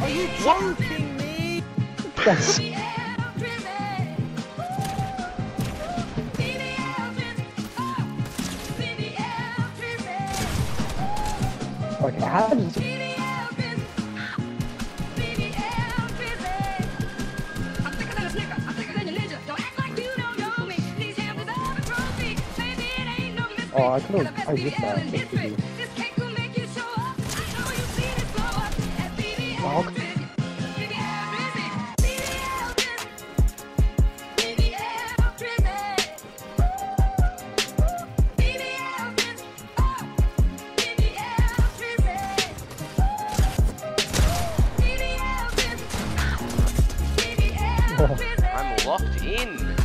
Are you joking me? That's... Okay, how does... Oh, I could have... I missed that. Oh, I'm locked in.